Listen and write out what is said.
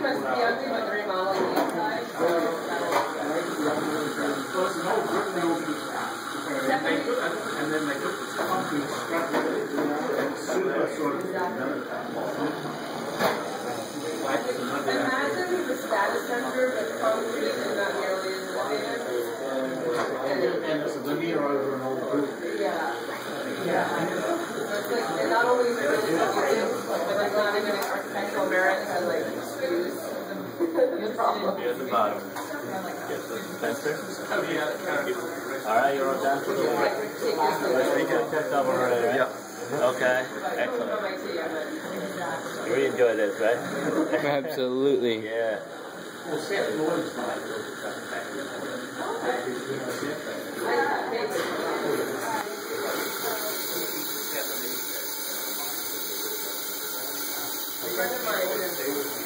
must be on to the remodeling inside, so and then they took the concrete strap and super sort of imagine the status center with concrete and not nearly as elevated. and it's a veneer over an old building. Yeah. It's like, and not only is it really confusing, but there's not even architectural merit to like excuse the problem. Here's the bottom. Get the fencer. Alright, you're all done for the week. Let's make it checked over already, right? Yeah. Okay, excellent. You really enjoy this, right? Absolutely. Yeah. Well, Seth Lloyd's like A friend of mine